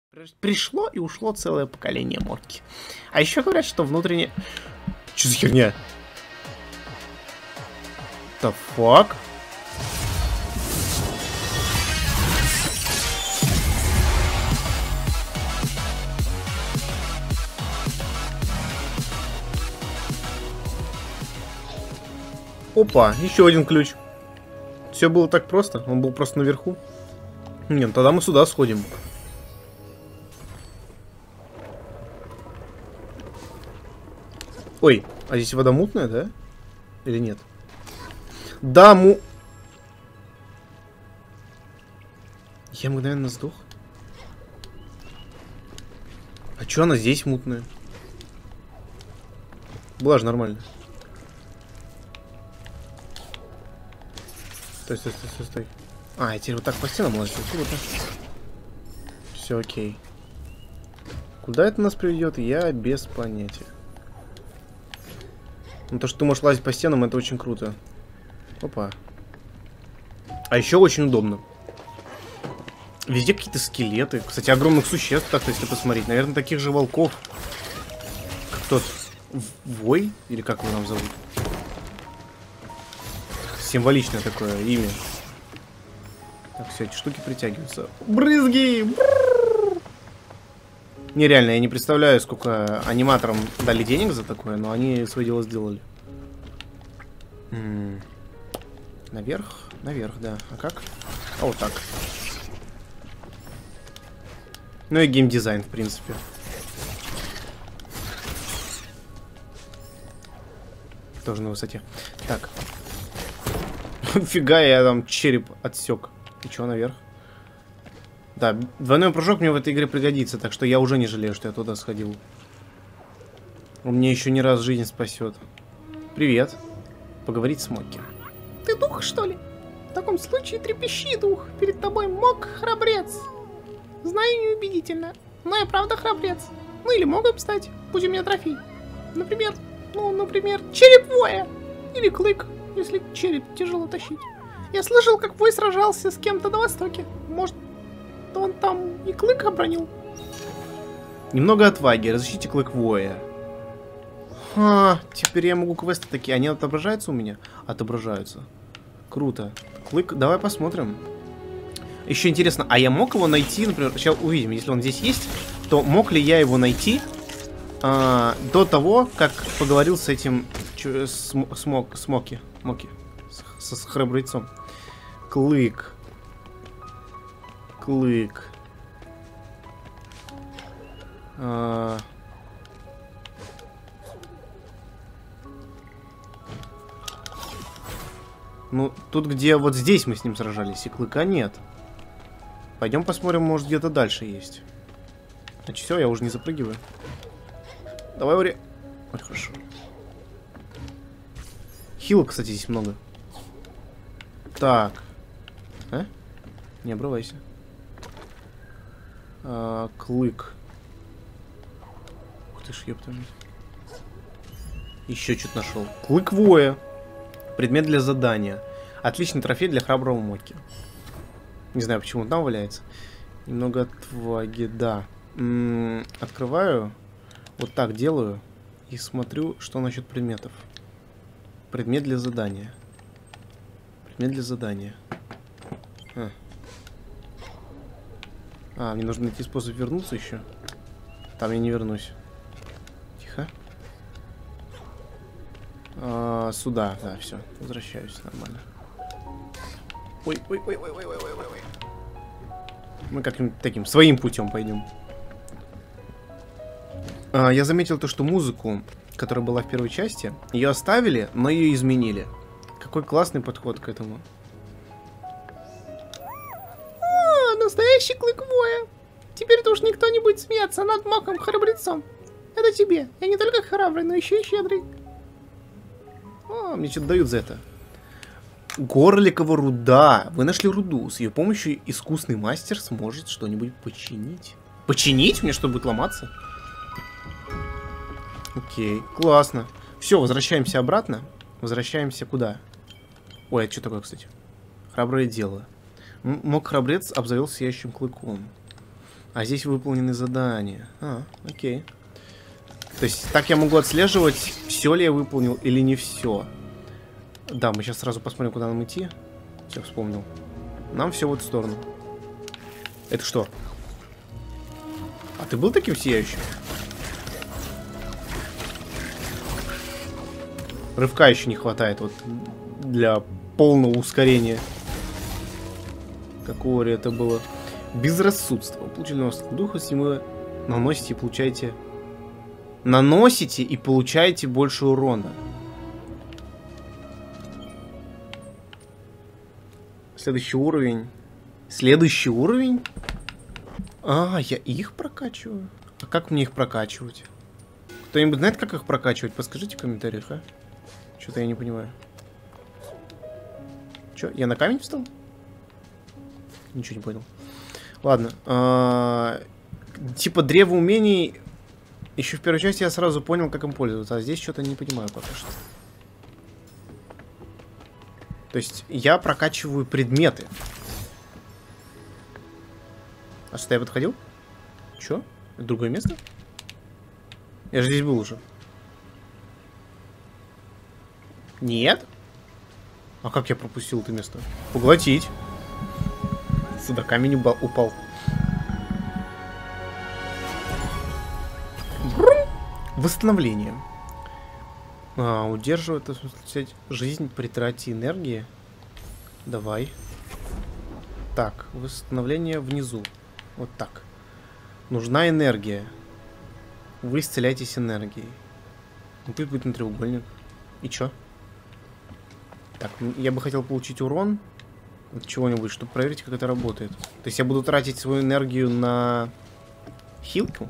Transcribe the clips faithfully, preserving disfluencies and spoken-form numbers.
Пришло и ушло целое поколение морки. А еще говорят, что внутренне... Че за херня? The fuck? Опа, еще один ключ. Все было так просто, он был просто наверху. Нет, тогда мы сюда сходим. Ой, а здесь вода мутная, да? Или нет? Да, му... Я мгновенно сдох. А чё она здесь мутная? Была же нормально. Стой, стой, стой, стой, стой. А, я теперь вот так по стенам ложусь. Все окей. Куда это нас приведет, я без понятия. Ну, то, что ты можешь лазить по стенам, это очень круто. Опа. А еще очень удобно. Везде какие-то скелеты. Кстати, огромных существ, так если посмотреть. Наверное, таких же волков. Как тот Вой? Или как его нам зовут? Символичное такое имя. Так, все, эти штуки притягиваются. Брызги! Нереально, я не представляю, сколько аниматорам дали денег за такое, но они свое дело сделали. М-м. Наверх? Наверх, да. А как? А вот так. Ну и геймдизайн, в принципе. Тоже на высоте. Так. Фига, я там череп отсек. И чё, наверх? Да, двойной прыжок мне в этой игре пригодится, так что я уже не жалею, что я туда сходил. Он мне еще не раз жизнь спасет. Привет. Поговорить с Мокки. Ты дух, что ли? В таком случае трепещи, дух. Перед тобой Мок храбрец. Знаю, неубедительно, но я правда храбрец. Ну или мог бы стать, будь у меня трофей. Например, ну, например, череп Воя. Или клык, если череп тяжело тащить. Я слышал, как Вой сражался с кем-то на востоке. Может, он там и клык обронил? Немного отваги, разыщите клык Воя. А, теперь я могу квесты такие. Они отображаются у меня? Отображаются. Круто. Клык, давай посмотрим. Еще интересно, а я мог его найти, например, сейчас увидим, если он здесь есть, то мог ли я его найти а, до того, как поговорил с этим чё, с, с, мок, с Моки, Моки, с, с храбрецом. Клык. Клык. А... Ну, тут где вот здесь мы с ним сражались, и клыка нет. Пойдем посмотрим, может где-то дальше есть. Значит, все, я уже не запрыгиваю. Давай, Ори. Ой, хорошо. Хилок, кстати, здесь много. Так. А? Не обрывайся. А, клык. Ух ты ж, ёпта. Еще что-то нашел. Клык Воя. Предмет для задания. Отличный трофей для храброго Моки. Не знаю, почему он там валяется. Немного отваги, да. М-м, открываю. Вот так делаю. И смотрю, что насчет предметов. Предмет для задания. Предмет для задания. А, а мне нужно найти способ вернуться еще. Там я не вернусь. Тихо. А, сюда, да, все. Возвращаюсь нормально. Ой, ой, ой, ой, ой, ой, ой, ой. Мы каким-то таким своим путем пойдем. А, я заметил то, что музыку, которая была в первой части, ее оставили, но ее изменили. Какой классный подход к этому. О, настоящий клык Воя. Теперь-то уж никто не будет смеяться над Моком храбрецом. Это тебе. Я не только храбрый, но еще и щедрый. О, мне что-то дают за это. Горликова руда. Вы нашли руду. С ее помощью искусный мастер сможет что-нибудь починить. Починить? Мне что, будет ломаться? Окей, классно. Все, возвращаемся обратно. Возвращаемся куда? Ой, это что такое, кстати? Храброе дело. Мок храбрец обзавелся сияющим клыком. А здесь выполнены задания. А, окей. То есть так я могу отслеживать, все ли я выполнил или не все. Да, мы сейчас сразу посмотрим, куда нам идти. Все, вспомнил. Нам все в эту сторону. Это что? А ты был таким сияющим? Рывка еще не хватает вот для полного ускорения. Какого ли это было? Безрассудство. Получили новостную духа, если вы наносите и получаете... Наносите и получаете больше урона. Следующий уровень. Следующий уровень? А, я их прокачиваю? А как мне их прокачивать? Кто-нибудь знает, как их прокачивать? Подскажите в комментариях, а? Что-то я не понимаю. Че, я на камень встал? Ничего не понял. Ладно. А, типа древо умений. Еще в первой части я сразу понял, как им пользоваться. А здесь что-то не понимаю пока что. То есть я прокачиваю предметы. А что, я подходил? Че? Это другое место? Я же здесь был уже. Нет? А как я пропустил это место? Поглотить. Сюда камень упал. Восстановление. А, удерживает жизнь при трате энергии. Давай. Так, восстановление внизу. Вот так. Нужна энергия. Вы исцеляетесь энергией. Ну, тут будет на треугольник. И чё? Так, я бы хотел получить урон от чего-нибудь, чтобы проверить, как это работает. То есть я буду тратить свою энергию на хилку?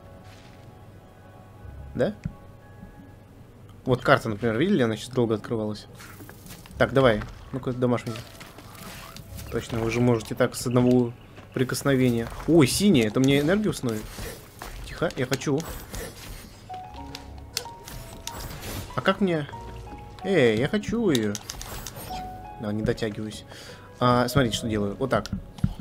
Да? Вот карта, например, видели? Она сейчас долго открывалась. Так, давай. Ну-ка, домашний. Точно, вы же можете так с одного прикосновения. Ой, синяя, это мне энергию установит? Тихо, я хочу. А как мне... Эй, я хочу ее. Да, не дотягиваюсь. А, смотрите, что делаю. Вот так.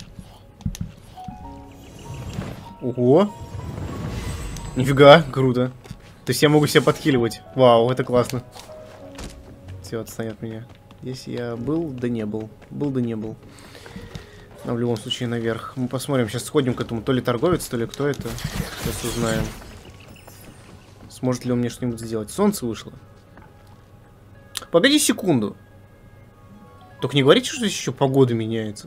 Ого. Нифига, круто. То есть я могу себя подхиливать. Вау, это классно. Все, отстань от меня. Здесь я был, да не был. Был, да не был. Но в любом случае наверх. Мы посмотрим, сейчас сходим к этому. То ли торговец, то ли кто это. Сейчас узнаем. Сможет ли он мне что-нибудь сделать. Солнце вышло. Погоди секунду. Только не говорите, что здесь еще погода меняется.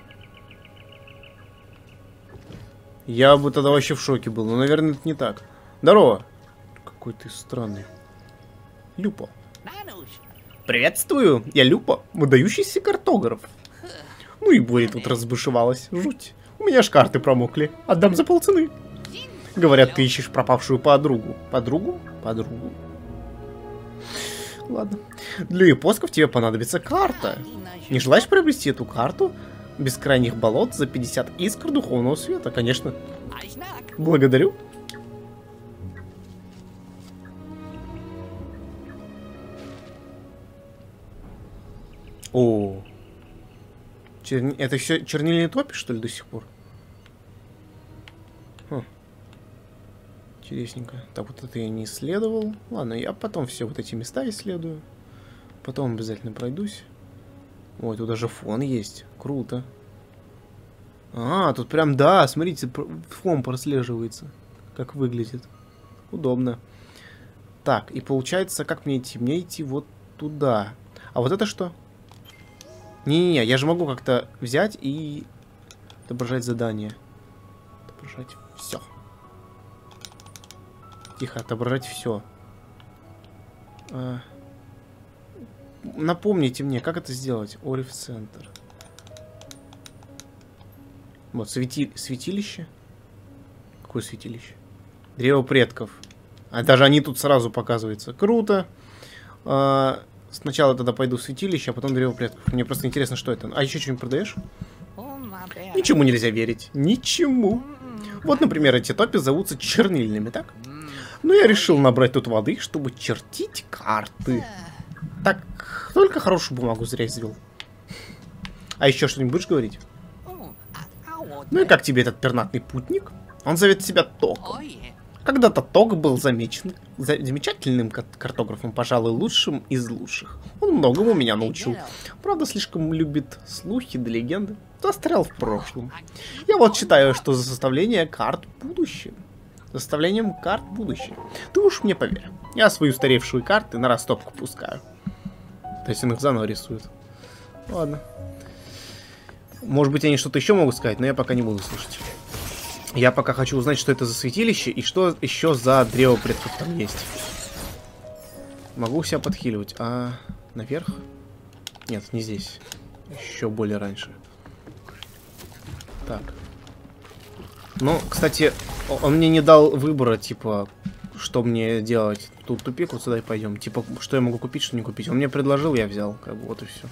Я бы тогда вообще в шоке был. Но, наверное, это не так. Здорово. Какой ты странный. Люпо. Приветствую. Я Люпо, выдающийся картограф. Ну и буря тут разбушевалась. Жуть. У меня ж карты промокли. Отдам за полцены. Говорят, ты ищешь пропавшую подругу. Подругу? Подругу. Ладно. Для япосков тебе понадобится карта. Не желаешь приобрести эту карту? Бескрайних болот за пятьдесят искр духовного света, конечно. Благодарю. О, Черни... это все чернильный топи, что ли, до сих пор? Хм. Интересненько. Так, вот это я не исследовал. Ладно, я потом все вот эти места исследую. Потом обязательно пройдусь. Ой, тут даже фон есть. Круто. А, тут прям, да, смотрите, фон прослеживается. Как выглядит. Удобно. Так, и получается, как мне идти? Мне идти вот туда. А вот это что? Не-не-не, я же могу как-то взять и отображать задание. Отображать все. Тихо, отображать все. А... Напомните мне, как это сделать? Ориф центр. Вот, свети... святилище. Какое святилище? Древо предков. А даже они тут сразу показываются. Круто. А... Сначала тогда пойду в святилище, а потом древо предков. Мне просто интересно, что это. А еще что-нибудь продаешь? Ничему нельзя верить. Ничему. Вот, например, эти топи зовутся чернильными, так? Ну, я решил набрать тут воды, чтобы чертить карты. Так, только хорошую бумагу зря извел. А еще что-нибудь будешь говорить? Ну и как тебе этот пернатный путник? Он зовет себя Током. Когда-то Ток был замечен за замечательным картографом, пожалуй, лучшим из лучших. Он многому меня научил. Правда, слишком любит слухи да легенды. Застрял в прошлом. Я вот считаю, что за составление карт будущее. За составлением карт будущее. Ты уж мне поверь. Я свои устаревшие карты на растопку пускаю. То есть он их заново рисует. Ладно. Может быть, они что-то еще могут сказать, но я пока не буду слушать. Я пока хочу узнать, что это за святилище и что еще за древо предков там есть. Могу себя подхиливать. А наверх? Нет, не здесь. Еще более раньше. Так. Ну, кстати, он мне не дал выбора, типа, что мне делать. Тут тупик, вот сюда и пойдем. Типа, что я могу купить, что не купить. Он мне предложил, я взял. Как бы вот и все.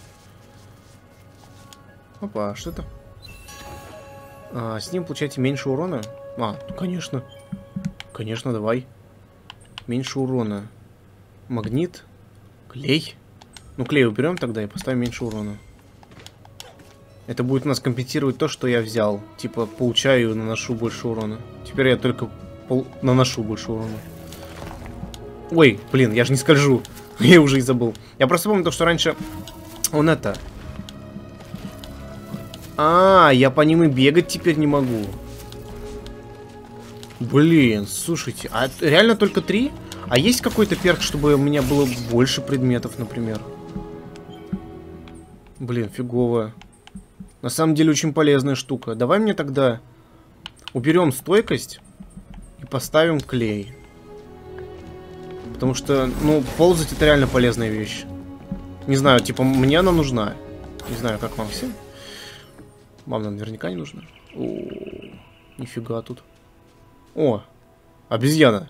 Опа, что это? А, с ним получаете меньше урона? А, ну, конечно. Конечно, давай. Меньше урона. Магнит. Клей. Ну, клей уберем тогда и поставим меньше урона. Это будет у нас компенсировать то, что я взял. Типа, получаю и наношу больше урона. Теперь я только пол... наношу больше урона. Ой, блин, я же не скольжу. Я уже и забыл. Я просто помню то, что раньше он это... А, я по ним и бегать теперь не могу. Блин, слушайте, а реально только три? А есть какой-то перк, чтобы у меня было больше предметов, например? Блин, фигово. На самом деле очень полезная штука. Давай мне тогда уберем стойкость и поставим клей. Потому что, ну, ползать это реально полезная вещь. Не знаю, типа, мне она нужна. Не знаю, как вам всем. Вам наверняка не нужно. О, нифига тут. О, обезьяна.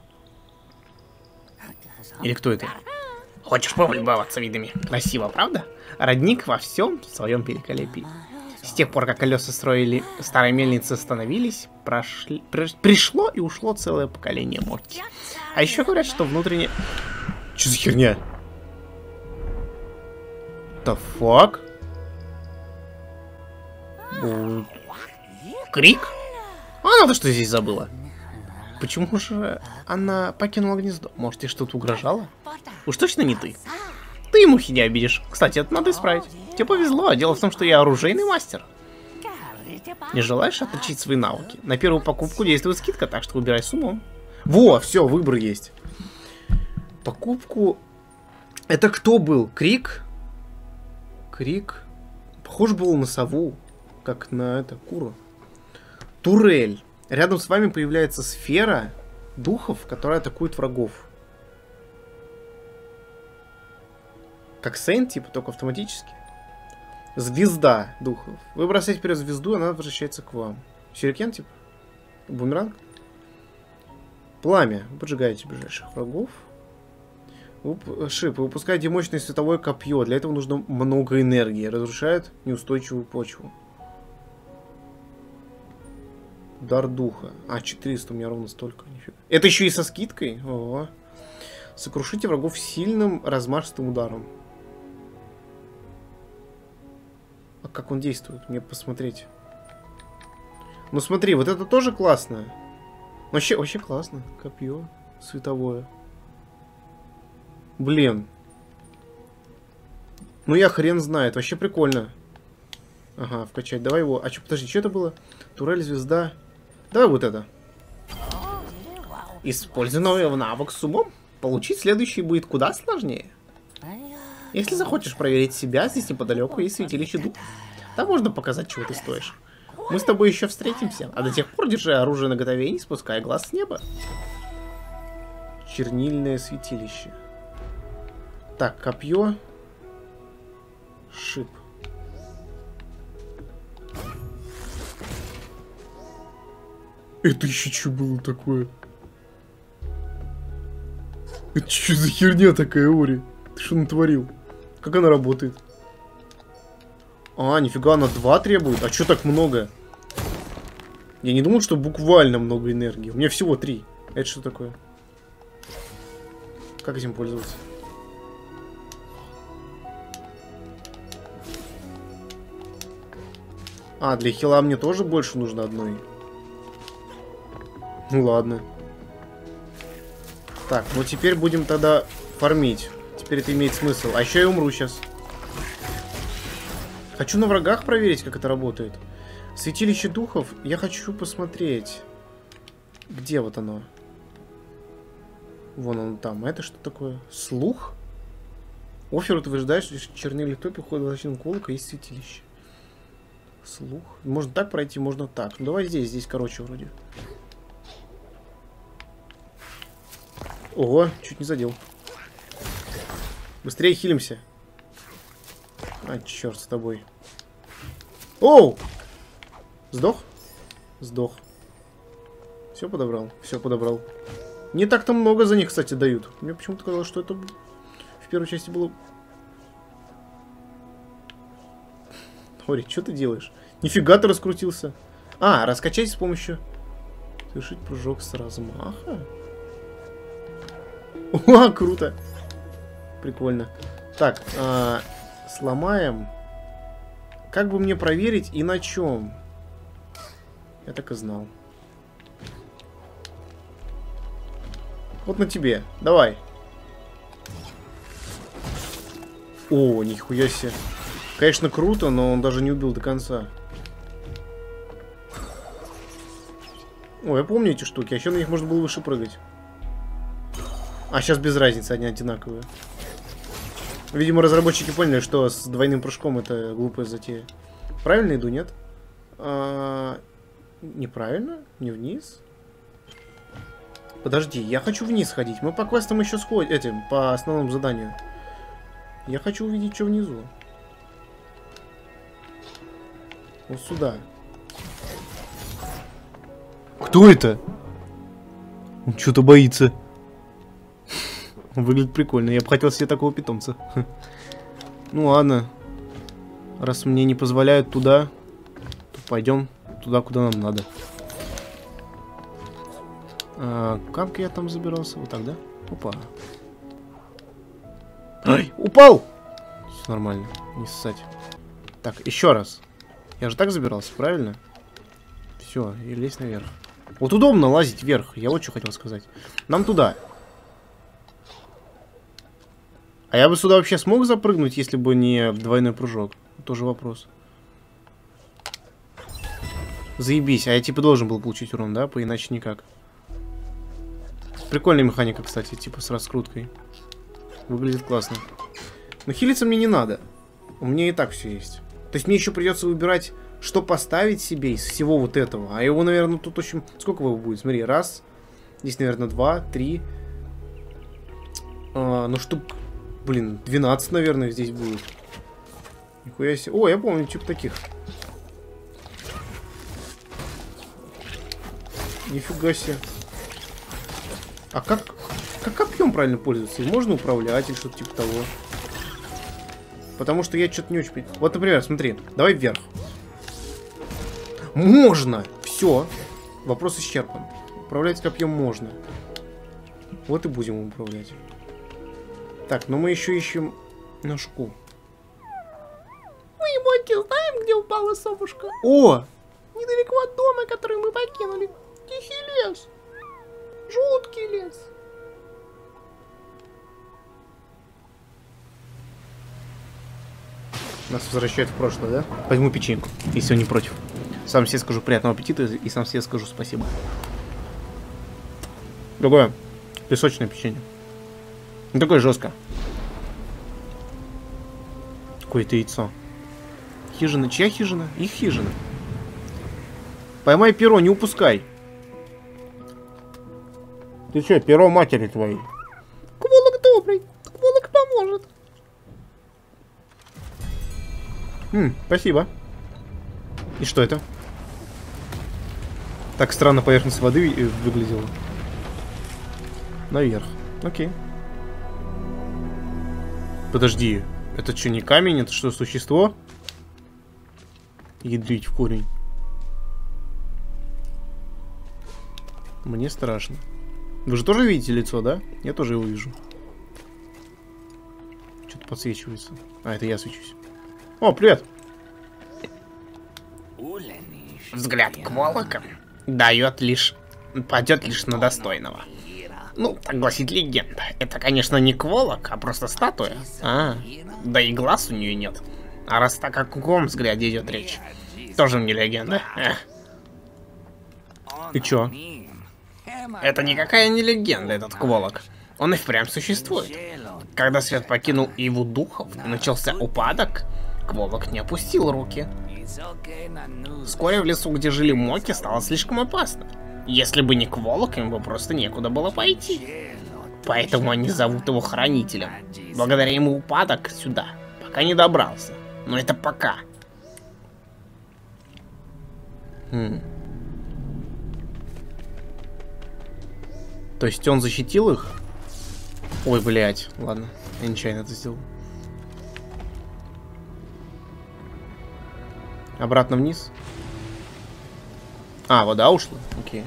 Или кто это? Хочешь полюбоваться видами? Красиво, правда? Родник во всем своем великолепии. С тех пор, как колеса строили, старые мельницы остановились, прошли, при, пришло и ушло целое поколение Морти. А еще говорят, что внутренне... Че за херня? The fuck? Крик? Она-то что здесь забыла? Почему же она покинула гнездо? Может, ей что-то угрожало? Уж точно не ты. Ты и мухи не обидишь. Кстати, это надо исправить. Тебе повезло. Дело в том, что я оружейный мастер. Не желаешь отточить свои навыки? На первую покупку действует скидка, так что выбирай с умом. Во, все, выбор есть. Покупку... Это кто был? Крик? Крик? Похож был на сову. Как на это, куру. Турель. Рядом с вами появляется сфера духов, которая атакует врагов. Как Сейнт, типа, только автоматически. Звезда духов. Вы бросаете вперед звезду, она возвращается к вам. Сюрикен, типа? Бумеранг? Пламя. Вы поджигаете ближайших врагов. Вы, шип. Вы выпускаете мощное световое копье. Для этого нужно много энергии. Разрушает неустойчивую почву. Удар духа. А, четыреста у меня ровно столько. Нифига. Это еще и со скидкой? Ого. Сокрушите врагов сильным размашистым ударом. А как он действует? Мне посмотреть. Ну смотри, вот это тоже классно. Вообще, вообще классно. Копье световое. Блин. Ну я хрен знает. Вообще прикольно. Ага, вкачать. Давай его. А что, подожди, что это было? Турель, звезда. Давай вот это. Используй новый навык с умом. Получить следующий будет куда сложнее. Если захочешь проверить себя, здесь неподалеку есть святилище дух. Там можно показать, чего ты стоишь. Мы с тобой еще встретимся, а до тех пор держи оружие наготове и не спускай глаз с неба. Чернильное святилище. Так, копье. Шип. Это еще что было такое? Это что за херня такая, Ори? Ты что натворил? Как она работает? А, нифига, она два требует. А что так много? Я не думал, что буквально много энергии. У меня всего три. Это что такое? Как этим пользоваться? А, для хила мне тоже больше нужно одной. Ну ладно. Так, ну теперь будем тогда фармить. Теперь это имеет смысл. А еще я умру сейчас. Хочу на врагах проверить, как это работает. Святилище духов. Я хочу посмотреть. Где вот оно? Вон он там. Это что такое? Слух? Офер утверждаешь, что чернили топи ходят в защитном колока и святилище. Слух. Можно так пройти, можно так. Ну давай здесь, здесь короче вроде. Ого, чуть не задел. Быстрее хилимся. А, черт с тобой. Оу! Сдох? Сдох. Все подобрал, все подобрал. Не так-то много за них, кстати, дают. Мне почему-то казалось, что это в первой части было... Ори, что ты делаешь? Нифига ты раскрутился. А, раскачать с помощью... Совершить прыжок с размаха? О, круто. Прикольно. Так, а, сломаем. Как бы мне проверить и на чем? Я так и знал. Вот на тебе. Давай. О, нихуя себе. Конечно, круто, но он даже не убил до конца. О, я помню эти штуки. А еще на них можно было выше прыгать. А сейчас без разницы, они одинаковые. Видимо, разработчики поняли, что с двойным прыжком это глупая затея. Правильно иду, нет? А... Неправильно? Не вниз? Подожди, я хочу вниз ходить. Мы по квестам еще сходим, этим, по основному заданию. Я хочу увидеть, что внизу. Вот сюда. Кто это? Он что-то боится. Выглядит прикольно. Я бы хотел себе такого питомца. Ну ладно. Раз мне не позволяют туда, то пойдем туда, куда нам надо. А, как я там забирался? Вот так, да? Опа. Ай, упал! Все нормально, не ссать. Так, еще раз. Я же так забирался, правильно? Все, и лезть наверх. Вот удобно лазить вверх, я вот что хотел сказать. Нам туда. А я бы сюда вообще смог запрыгнуть, если бы не двойной прыжок? Тоже вопрос. Заебись, а я типа должен был получить урон, да? По иначе никак. Прикольная механика, кстати, типа с раскруткой. Выглядит классно. Но хилиться мне не надо. У меня и так все есть. То есть мне еще придется выбирать, что поставить себе из всего вот этого. А его, наверное, тут очень... Сколько его будет? Смотри, раз. Здесь, наверное, два, три. А, ну, штук... Блин, двенадцать, наверное, здесь будет. Нихуя себе. О, я помню, типа таких. Нифига себе. А как... Как копьем правильно пользоваться? И можно управлять или что-то типа того? Потому что я что-то не очень... Вот, например, смотри. Давай вверх. Можно! Все. Вопрос исчерпан. Управлять копьем можно. Вот и будем им управлять. Так, но мы еще ищем ножку. Мы, Моки, знаем, где упала совушка? О! Недалеко от дома, который мы покинули. Тихий лес. Жуткий лес. Нас возвращают в прошлое, да? Возьму печеньку, если он не против. Сам себе скажу приятного аппетита и сам себе скажу спасибо. Другое. Песочное печенье. Не такое жестко. Какое-то яйцо. Хижина. Чья хижина? Их хижина. Поймай перо, не упускай. Ты что, перо матери твоей? Кволок добрый. Кволок поможет. М, спасибо. И что это? Так странно поверхность воды выглядела. Наверх. Окей. Подожди. Это что, не камень? Это что, существо? Ядрить в корень. Мне страшно. Вы же тоже видите лицо, да? Я тоже его вижу. Что-то подсвечивается. А, это я свечусь. О, привет! Взгляд Кволока дает лишь падет лишь на достойного. Ну, так гласит легенда. Это, конечно, не Кволок, а просто статуя. А, да и глаз у нее нет. А раз так о каком взгляде идет речь, тоже мне легенда. Эх. И чё? Это никакая не легенда, этот Кволок. Он и впрямь существует. Когда свет покинул Иву духов и начался упадок, Кволок не опустил руки. Вскоре в лесу, где жили моки, стало слишком опасно. Если бы не Кволок, им бы просто некуда было пойти. Поэтому они зовут его Хранителем. Благодаря ему упадок сюда пока не добрался. Но это пока. Хм. То есть он защитил их? Ой, блядь. Ладно, я нечаянно это сделал. Обратно вниз. А, вода ушла? Окей.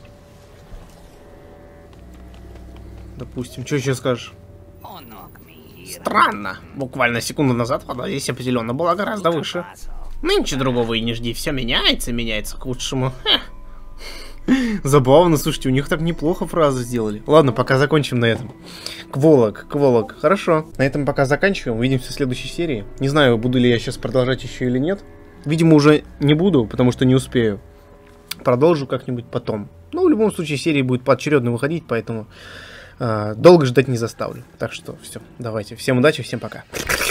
Допустим. Что еще скажешь? Странно. Буквально секунду назад вода здесь определенно была гораздо выше. Нынче другого и не жди. Все меняется, меняется к лучшему. Эх. Забавно, слушайте, у них так неплохо фразы сделали. Ладно, пока закончим на этом. Кволок, Кволок. Хорошо. На этом пока заканчиваем. Увидимся в следующей серии. Не знаю, буду ли я сейчас продолжать еще или нет. Видимо, уже не буду, потому что не успею. Продолжу как-нибудь потом. Но в любом случае серия будет поочередно выходить, поэтому э, долго ждать не заставлю. Так что все, давайте. Всем удачи, всем пока.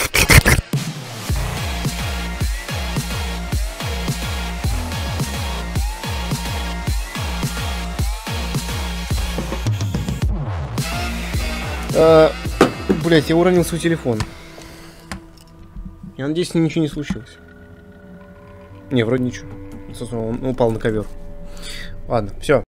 А, блять, я уронил свой телефон. Я надеюсь, ничего не случилось. Не, вроде ничего. Собственно, он упал на ковер. Ладно, все.